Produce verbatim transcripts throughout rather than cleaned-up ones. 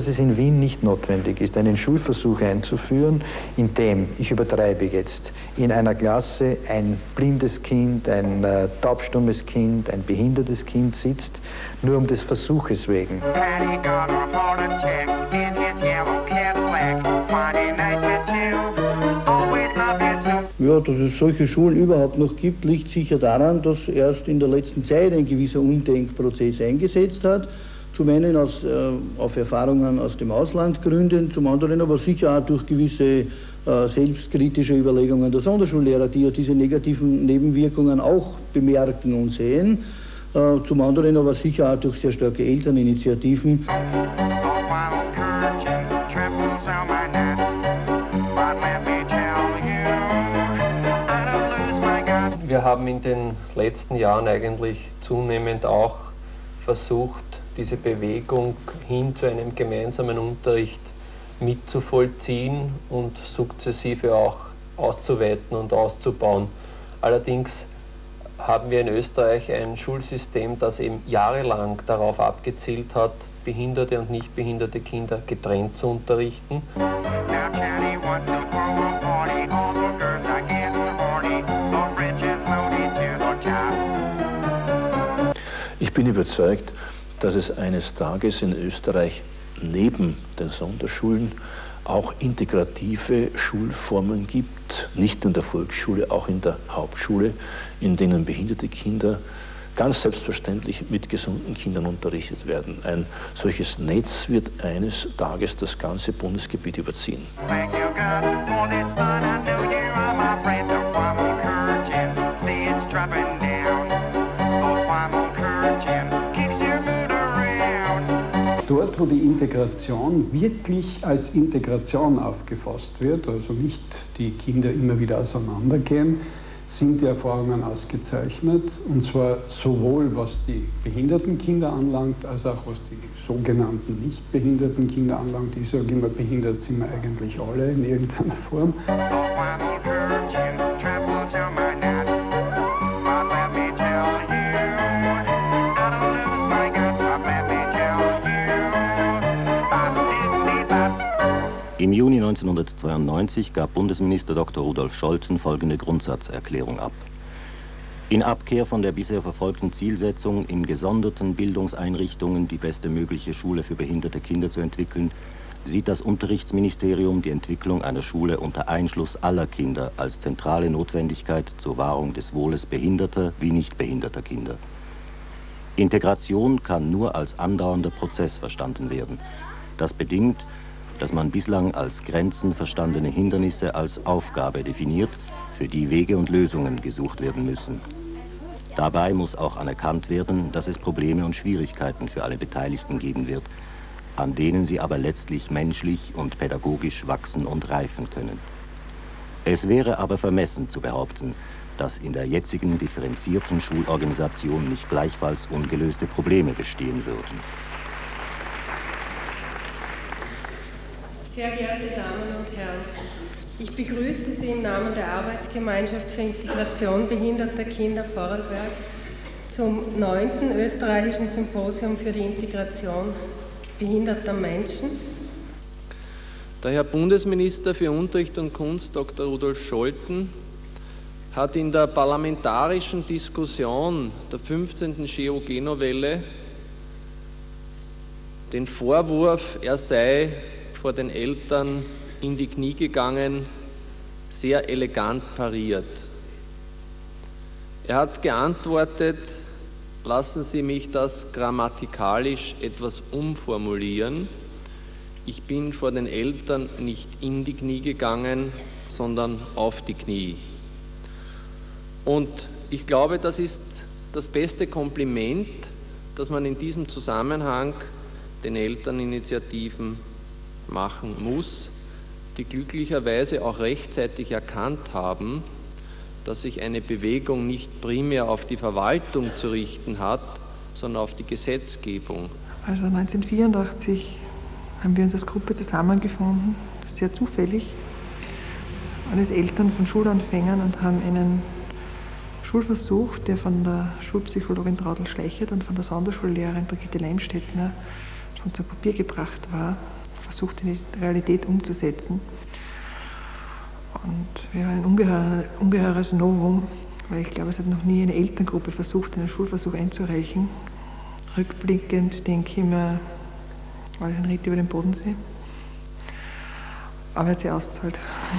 es in Wien nicht notwendig ist, einen Schulversuch einzuführen, in dem, ich übertreibe jetzt, in einer Klasse ein blindes Kind, ein äh, taubstummes Kind, ein behindertes Kind sitzt, nur um des Versuches wegen. Ja, dass es solche Schulen überhaupt noch gibt, liegt sicher daran, dass erst in der letzten Zeit ein gewisser Umdenkprozess eingesetzt hat. Zum einen aus, äh, auf Erfahrungen aus dem Ausland gründen, zum anderen aber sicher auch durch gewisse äh, selbstkritische Überlegungen der Sonderschullehrer, die ja diese negativen Nebenwirkungen auch bemerken und sehen. Äh, zum anderen aber sicher auch durch sehr starke Elterninitiativen. Wir haben in den letzten Jahren eigentlich zunehmend auch versucht, diese Bewegung hin zu einem gemeinsamen Unterricht mitzuvollziehen und sukzessive auch auszuweiten und auszubauen. Allerdings haben wir in Österreich ein Schulsystem, das eben jahrelang darauf abgezielt hat, behinderte und nicht behinderte Kinder getrennt zu unterrichten. Ich bin überzeugt, dass es eines Tages in Österreich neben den Sonderschulen auch integrative Schulformen gibt, nicht nur in der Volksschule, auch in der Hauptschule, in denen behinderte Kinder ganz selbstverständlich mit gesunden Kindern unterrichtet werden. Ein solches Netz wird eines Tages das ganze Bundesgebiet überziehen. Dort, wo die Integration wirklich als Integration aufgefasst wird, also nicht die Kinder immer wieder auseinandergehen, sind die Erfahrungen ausgezeichnet. Und zwar sowohl was die behinderten Kinder anlangt, als auch was die sogenannten nicht behinderten Kinder anlangt. Ich sage immer, behindert sind wir eigentlich alle in irgendeiner Form. Im Juni neunzehnhundertzweiundneunzig gab Bundesminister Doktor Rudolf Scholten folgende Grundsatzerklärung ab. In Abkehr von der bisher verfolgten Zielsetzung, in gesonderten Bildungseinrichtungen die beste mögliche Schule für behinderte Kinder zu entwickeln, sieht das Unterrichtsministerium die Entwicklung einer Schule unter Einschluss aller Kinder als zentrale Notwendigkeit zur Wahrung des Wohles behinderter wie nicht behinderter Kinder. Integration kann nur als andauernder Prozess verstanden werden. Das bedingt, dass man bislang als Grenzen verstandene Hindernisse als Aufgabe definiert, für die Wege und Lösungen gesucht werden müssen. Dabei muss auch anerkannt werden, dass es Probleme und Schwierigkeiten für alle Beteiligten geben wird, an denen sie aber letztlich menschlich und pädagogisch wachsen und reifen können. Es wäre aber vermessen zu behaupten, dass in der jetzigen differenzierten Schulorganisation nicht gleichfalls ungelöste Probleme bestehen würden. Sehr geehrte Damen und Herren, ich begrüße Sie im Namen der Arbeitsgemeinschaft für Integration behinderter Kinder Vorarlberg zum neunten österreichischen Symposium für die Integration behinderter Menschen. Der Herr Bundesminister für Unterricht und Kunst, Doktor Rudolf Scholten, hat in der parlamentarischen Diskussion der fünfzehnten G O G-Novelle den Vorwurf, er sei vor den Eltern in die Knie gegangen, sehr elegant pariert. Er hat geantwortet, lassen Sie mich das grammatikalisch etwas umformulieren. Ich bin vor den Eltern nicht in die Knie gegangen, sondern auf die Knie. Und ich glaube, das ist das beste Kompliment, das man in diesem Zusammenhang den Elterninitiativen machen muss, die glücklicherweise auch rechtzeitig erkannt haben, dass sich eine Bewegung nicht primär auf die Verwaltung zu richten hat, sondern auf die Gesetzgebung. Also neunzehnhundertvierundachtzig haben wir uns als Gruppe zusammengefunden, sehr zufällig, alles Eltern von Schulanfängern, und haben einen Schulversuch, der von der Schulpsychologin Traudl Schleichert und von der Sonderschullehrerin Brigitte Leinstädtner schon zu Papier gebracht war, versucht, in die Realität umzusetzen. Und wir haben ein ungeheuer, ungeheures Novum, weil ich glaube, es hat noch nie eine Elterngruppe versucht, einen Schulversuch einzureichen. Rückblickend denke ich mir, war das ein Ritt über den Bodensee. Aber er hat sich ausgezahlt.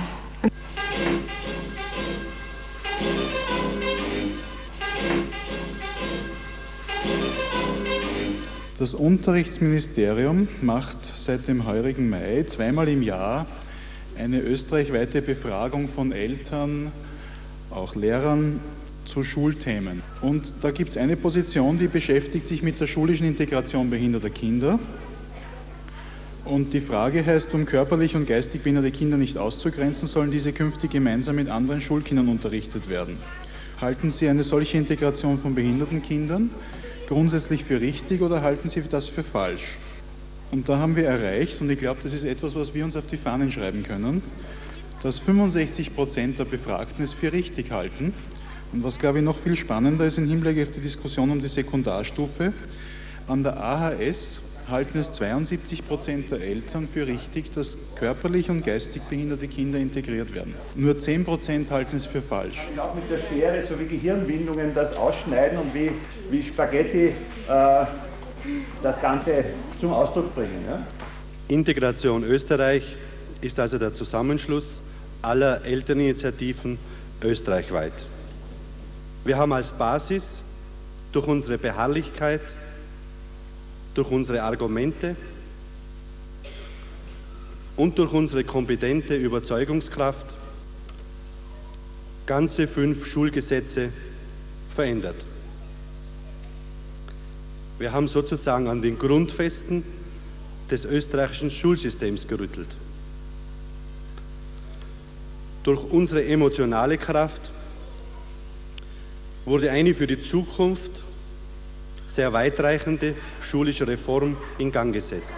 Das Unterrichtsministerium macht seit dem heurigen Mai zweimal im Jahr eine österreichweite Befragung von Eltern, auch Lehrern, zu Schulthemen. Und da gibt es eine Position, die beschäftigt sich mit der schulischen Integration behinderter Kinder. Und die Frage heißt, um körperlich und geistig behinderte Kinder nicht auszugrenzen, sollen diese künftig gemeinsam mit anderen Schulkindern unterrichtet werden. Halten Sie eine solche Integration von behinderten Kindern grundsätzlich für richtig oder halten Sie das für falsch? Und da haben wir erreicht, und ich glaube, das ist etwas, was wir uns auf die Fahnen schreiben können, dass fünfundsechzig Prozent der Befragten es für richtig halten. Und was, glaube ich, noch viel spannender ist im Hinblick auf die Diskussion um die Sekundarstufe, an der A H S halten es zweiundsiebzig Prozent der Eltern für richtig, dass körperlich und geistig behinderte Kinder integriert werden. Nur zehn Prozent halten es für falsch. Ich auch mit der Schere, so wie Gehirnwindungen, das ausschneiden und wie, wie Spaghetti äh, das Ganze zum Ausdruck bringen. Ja? Integration Österreich ist also der Zusammenschluss aller Elterninitiativen österreichweit. Wir haben als Basis durch unsere Beharrlichkeit, durch unsere Argumente und durch unsere kompetente Überzeugungskraft ganze fünf Schulgesetze verändert. Wir haben sozusagen an den Grundfesten des österreichischen Schulsystems gerüttelt. Durch unsere emotionale Kraft wurde eine für die Zukunft sehr weitreichende schulische Reform in Gang gesetzt.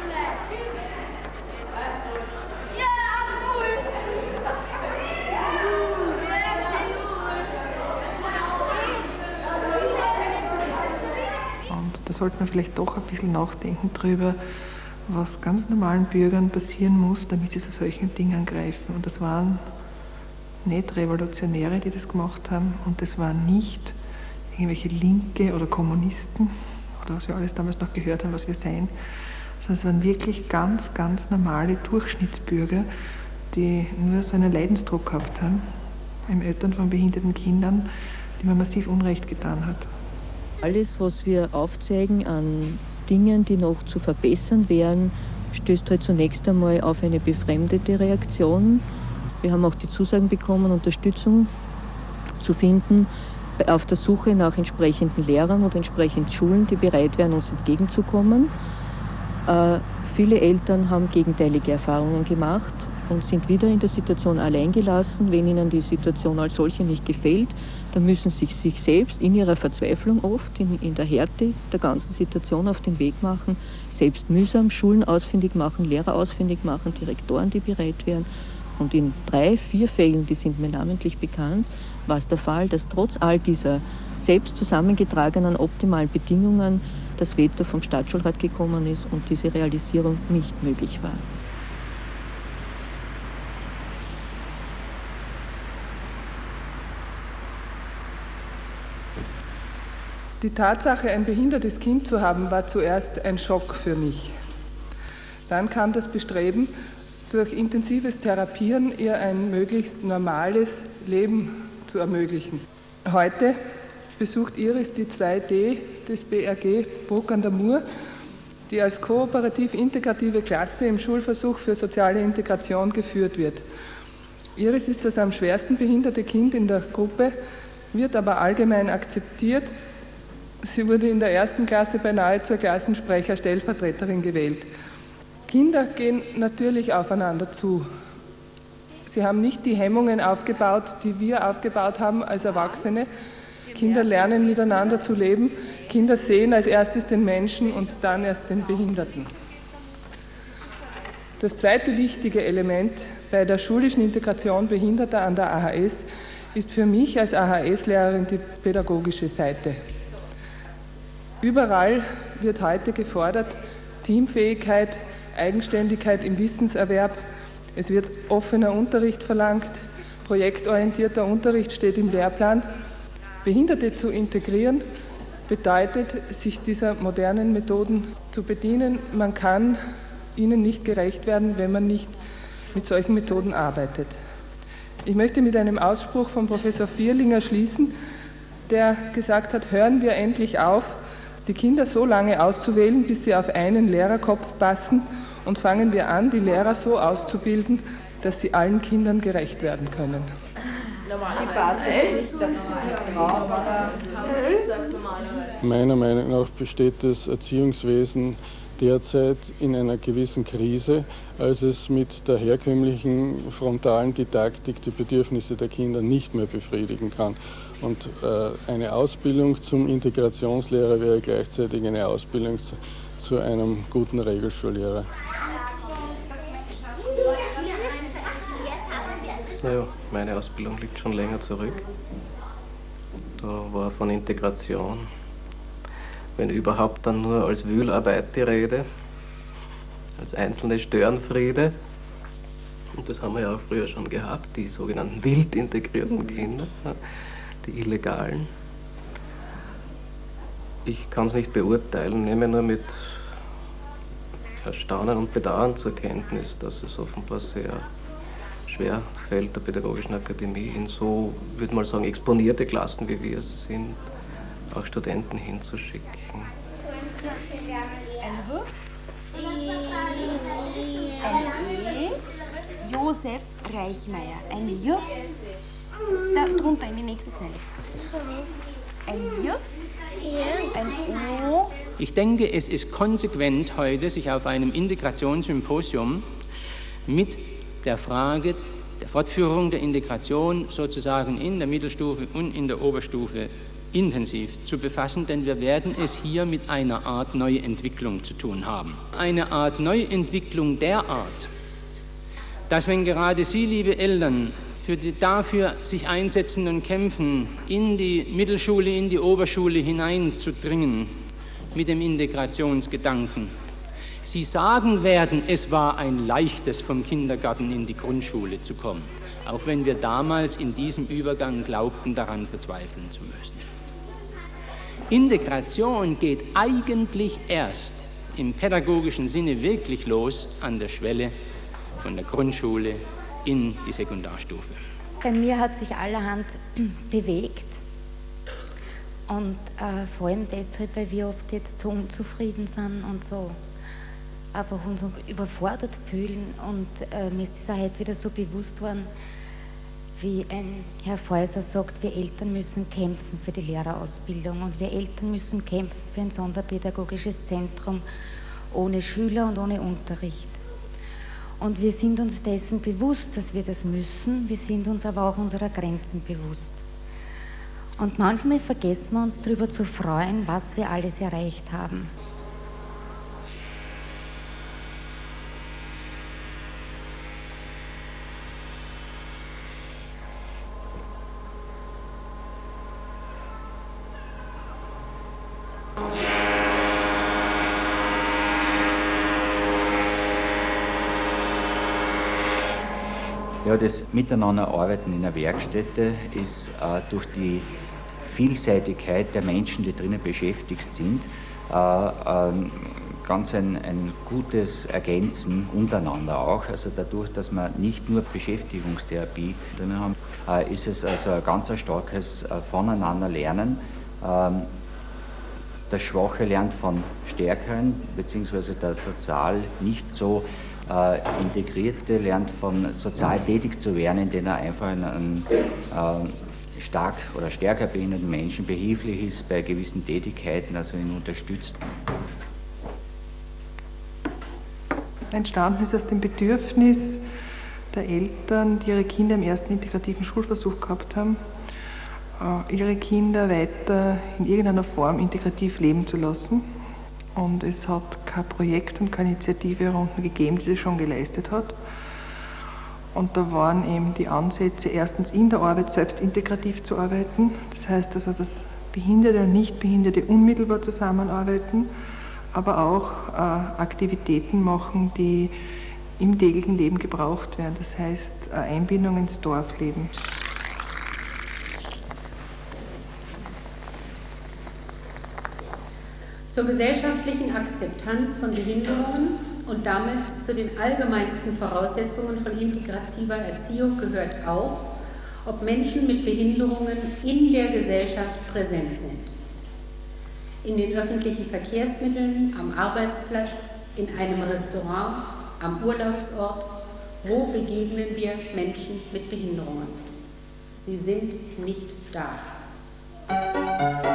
Und da sollte man vielleicht doch ein bisschen nachdenken drüber, was ganz normalen Bürgern passieren muss, damit sie zu solchen Dingen greifen. Und das waren nicht Revolutionäre, die das gemacht haben, und das waren nicht irgendwelche Linke oder Kommunisten oder was wir alles damals noch gehört haben, was wir sein, sondern es waren wirklich ganz, ganz normale Durchschnittsbürger, die nur so einen Leidensdruck gehabt haben, im Eltern von behinderten Kindern, die man massiv Unrecht getan hat. Alles, was wir aufzeigen an Dingen, die noch zu verbessern wären, stößt halt zunächst einmal auf eine befremdete Reaktion. Wir haben auch die Zusagen bekommen, Unterstützung zu finden auf der Suche nach entsprechenden Lehrern oder entsprechenden Schulen, die bereit wären, uns entgegenzukommen. Äh, viele Eltern haben gegenteilige Erfahrungen gemacht und sind wieder in der Situation alleingelassen. Wenn ihnen die Situation als solche nicht gefällt, dann müssen sie sich selbst in ihrer Verzweiflung oft, in, in der Härte der ganzen Situation auf den Weg machen, selbst mühsam Schulen ausfindig machen, Lehrer ausfindig machen, Direktoren, die bereit wären. Und in drei, vier Fällen, die sind mir namentlich bekannt, war es der Fall, dass trotz all dieser selbst zusammengetragenen optimalen Bedingungen das Veto vom Stadtschulrat gekommen ist und diese Realisierung nicht möglich war. Die Tatsache, ein behindertes Kind zu haben, war zuerst ein Schock für mich. Dann kam das Bestreben, durch intensives Therapieren ihr ein möglichst normales Leben zu ermöglichen. Heute besucht Iris die zwei D des B R G Bruck an der Mur, die als kooperativ-integrative Klasse im Schulversuch für soziale Integration geführt wird. Iris ist das am schwersten behinderte Kind in der Gruppe, wird aber allgemein akzeptiert. Sie wurde in der ersten Klasse beinahe zur Klassensprecher-Stellvertreterin gewählt. Kinder gehen natürlich aufeinander zu. Sie haben nicht die Hemmungen aufgebaut, die wir aufgebaut haben als Erwachsene. Kinder lernen miteinander zu leben. Kinder sehen als erstes den Menschen und dann erst den Behinderten. Das zweite wichtige Element bei der schulischen Integration Behinderter an der A H S ist für mich als A H S-Lehrerin die pädagogische Seite. Überall wird heute gefordert, Teamfähigkeit, Eigenständigkeit im Wissenserwerb. Es wird offener Unterricht verlangt, projektorientierter Unterricht steht im Lehrplan. Behinderte zu integrieren bedeutet, sich dieser modernen Methoden zu bedienen. Man kann ihnen nicht gerecht werden, wenn man nicht mit solchen Methoden arbeitet. Ich möchte mit einem Ausspruch von Professor Vierlinger schließen, der gesagt hat, hören wir endlich auf, die Kinder so lange auszuwählen, bis sie auf einen Lehrerkopf passen, und fangen wir an, die Lehrer so auszubilden, dass sie allen Kindern gerecht werden können. Meiner Meinung nach besteht das Erziehungswesen derzeit in einer gewissen Krise, als es mit der herkömmlichen frontalen Didaktik die Bedürfnisse der Kinder nicht mehr befriedigen kann. Und äh, eine Ausbildung zum Integrationslehrer wäre gleichzeitig eine Ausbildung zu, zu einem guten Regelschullehrer. Naja, meine Ausbildung liegt schon länger zurück. Da war von Integration, wenn überhaupt, dann nur als Wühlarbeit die Rede, als einzelne Störenfriede. Und das haben wir ja auch früher schon gehabt, die sogenannten wild integrierten Kinder, die illegalen. Ich kann es nicht beurteilen, nehme nur mit Erstaunen und Bedauern zur Kenntnis, dass es offenbar sehr schwer fällt, der Pädagogischen Akademie in so, würde man sagen, exponierte Klassen, wie wir es sind, auch Studenten hinzuschicken. Ein H, ein E, Josef Reichmeier, ein J, darunter in die nächste Zeile. Ein J, ein O. Ich denke, es ist konsequent heute, sich auf einem Integrationssymposium mit der Frage der Fortführung der Integration sozusagen in der Mittelstufe und in der Oberstufe intensiv zu befassen, denn wir werden es hier mit einer Art Neuentwicklung zu tun haben. Eine Art Neuentwicklung der Art, dass wenn gerade Sie, liebe Eltern, für die dafür sich einsetzen und kämpfen, in die Mittelschule, in die Oberschule hineinzudringen mit dem Integrationsgedanken, Sie sagen werden, es war ein leichtes, vom Kindergarten in die Grundschule zu kommen, auch wenn wir damals in diesem Übergang glaubten, daran verzweifeln zu müssen. Integration geht eigentlich erst im pädagogischen Sinne wirklich los an der Schwelle von der Grundschule in die Sekundarstufe. Bei mir hat sich allerhand bewegt und äh, vor allem deshalb, weil wir oft jetzt so unzufrieden sind und so einfach uns überfordert fühlen, und äh, mir ist dieser heute wieder so bewusst worden, wie ein Herr Feuser sagt, wir Eltern müssen kämpfen für die Lehrerausbildung und wir Eltern müssen kämpfen für ein sonderpädagogisches Zentrum ohne Schüler und ohne Unterricht. Und wir sind uns dessen bewusst, dass wir das müssen, wir sind uns aber auch unserer Grenzen bewusst. Und manchmal vergessen wir uns darüber zu freuen, was wir alles erreicht haben. Ja, das Miteinanderarbeiten in der Werkstätte ist äh, durch die Vielseitigkeit der Menschen, die drinnen beschäftigt sind, äh, äh, ganz ein, ein gutes Ergänzen untereinander auch. Also dadurch, dass wir nicht nur Beschäftigungstherapie drinnen haben, äh, ist es also ein ganz ein starkes äh, Voneinander lernen. Ähm, der Schwache lernt von Stärkeren, beziehungsweise der sozial nicht so äh, Integrierte lernt von sozial tätig zu werden, indem er einfach einen äh, stark oder stärker behinderten Menschen behilflich ist bei gewissen Tätigkeiten, also ihn unterstützt. Entstanden ist aus dem Bedürfnis der Eltern, die ihre Kinder im ersten integrativen Schulversuch gehabt haben, ihre Kinder weiter in irgendeiner Form integrativ leben zu lassen. Und es hat kein Projekt und keine Initiative herunter gegeben, die das schon geleistet hat. Und da waren eben die Ansätze, erstens in der Arbeit selbst integrativ zu arbeiten. Das heißt also, dass Behinderte und Nichtbehinderte unmittelbar zusammenarbeiten, aber auch äh, Aktivitäten machen, die im täglichen Leben gebraucht werden. Das heißt, äh, Einbindung ins Dorfleben. Zur gesellschaftlichen Akzeptanz von Behinderungen und damit zu den allgemeinsten Voraussetzungen von integrativer Erziehung gehört auch, ob Menschen mit Behinderungen in der Gesellschaft präsent sind. In den öffentlichen Verkehrsmitteln, am Arbeitsplatz, in einem Restaurant, am Urlaubsort, wo begegnen wir Menschen mit Behinderungen? Sie sind nicht da.